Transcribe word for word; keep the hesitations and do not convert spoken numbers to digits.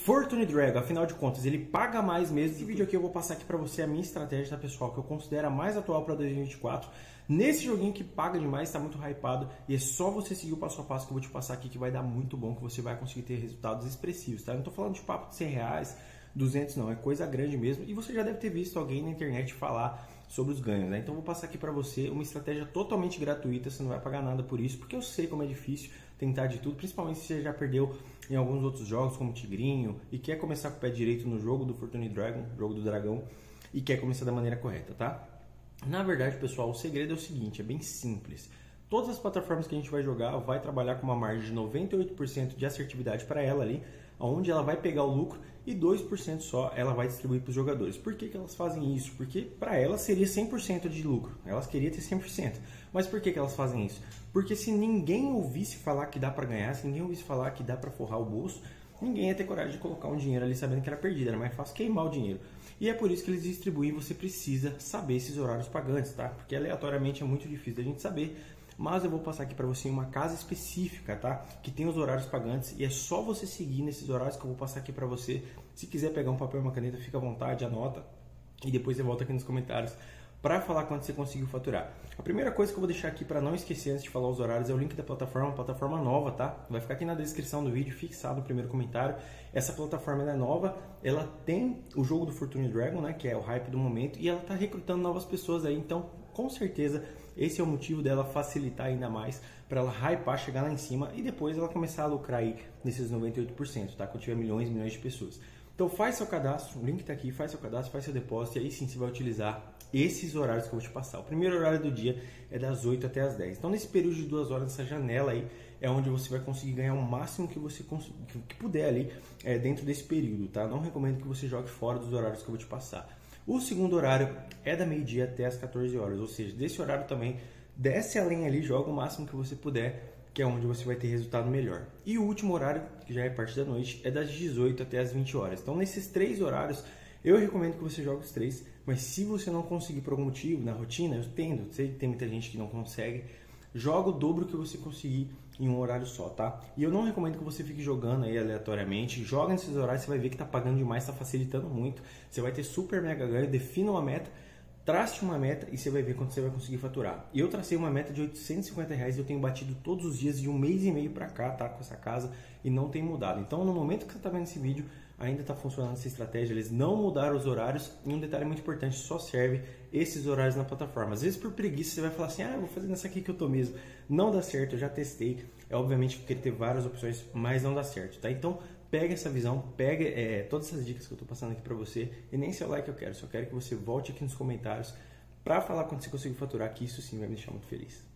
Fortune Dragon, afinal de contas, ele paga mais mesmo. Nesse vídeo aqui eu vou passar aqui pra você a minha estratégia, tá, pessoal, que eu considero a mais atual para dois mil e vinte e quatro. Nesse joguinho que paga demais, tá muito hypado, e é só você seguir o passo a passo que eu vou te passar aqui que vai dar muito bom, que você vai conseguir ter resultados expressivos, tá? Eu não tô falando de papo de cem reais, duzentos não, é coisa grande mesmo, e você já deve ter visto alguém na internet falar sobre os ganhos, né? Então eu vou passar aqui para você uma estratégia totalmente gratuita, você não vai pagar nada por isso, porque eu sei como é difícil tentar de tudo, principalmente se você já perdeu em alguns outros jogos, como Tigrinho, e quer começar com o pé direito no jogo do Fortune Dragon, jogo do dragão, e quer começar da maneira correta, tá? Na verdade, pessoal, o segredo é o seguinte, é bem simples. Todas as plataformas que a gente vai jogar vai trabalhar com uma margem de noventa e oito por cento de assertividade para ela ali, onde ela vai pegar o lucro e dois por cento só ela vai distribuir para os jogadores. Por que que elas fazem isso? Porque para elas seria cem por cento de lucro, elas queriam ter cem por cento. Mas por que que elas fazem isso? Porque se ninguém ouvisse falar que dá para ganhar, se ninguém ouvisse falar que dá para forrar o bolso, ninguém ia ter coragem de colocar um dinheiro ali sabendo que era perdido, era mais fácil queimar o dinheiro. E é por isso que eles distribuem, você precisa saber esses horários pagantes, tá? Porque aleatoriamente é muito difícil da gente saber, mas eu vou passar aqui para você uma casa específica, tá? Que tem os horários pagantes e é só você seguir nesses horários que eu vou passar aqui para você. Se quiser pegar um papel e uma caneta, fica à vontade, anota e depois você volta aqui nos comentários para falar quanto você conseguiu faturar. A primeira coisa que eu vou deixar aqui para não esquecer antes de falar os horários é o link da plataforma, plataforma nova, tá? Vai ficar aqui na descrição do vídeo, fixado no primeiro comentário. Essa plataforma é nova, ela tem o jogo do Fortune Dragon, né, que é o hype do momento, e ela está recrutando novas pessoas aí, então com certeza esse é o motivo dela facilitar ainda mais para ela hypar, chegar lá em cima e depois ela começar a lucrar aí nesses noventa e oito por cento, tá? Quando tiver milhões e milhões de pessoas. Então faz seu cadastro, o link está aqui, faz seu cadastro, faz seu depósito e aí sim você vai utilizar esses horários que eu vou te passar. O primeiro horário do dia é das oito até as dez. Então nesse período de duas horas, essa janela aí, é onde você vai conseguir ganhar o máximo que você que puder ali é, dentro desse período, tá? Não recomendo que você jogue fora dos horários que eu vou te passar. O segundo horário é da meio-dia até as quatorze horas, ou seja, desse horário também desce além ali, joga o máximo que você puder, que é onde você vai ter resultado melhor. E o último horário, que já é parte da noite, é das dezoito até as vinte horas. Então nesses três horários, eu recomendo que você jogue os três, mas se você não conseguir por algum motivo, na rotina, eu entendo, sei que tem muita gente que não consegue, joga o dobro que você conseguir em um horário só, tá? E eu não recomendo que você fique jogando aí aleatoriamente, joga nesses horários, você vai ver que tá pagando demais, tá facilitando muito, você vai ter super mega ganho, defina uma meta, trace uma meta e você vai ver quanto você vai conseguir faturar. Eu tracei uma meta de oitocentos e cinquenta reais e eu tenho batido todos os dias de um mês e meio pra cá, tá? Com essa casa e não tem mudado. Então no momento que você tá vendo esse vídeo, ainda está funcionando essa estratégia, eles não mudaram os horários e um detalhe muito importante, só serve esses horários na plataforma. Às vezes por preguiça você vai falar assim, ah, eu vou fazer nessa aqui que eu tô mesmo. Não dá certo, eu já testei, é obviamente que eu queria ter várias opções, mas não dá certo, tá? Então pega essa visão, pega é, todas essas dicas que eu tô passando aqui para você e nem seu like eu quero, só quero que você volte aqui nos comentários para falar quando você conseguir faturar, que isso sim vai me deixar muito feliz.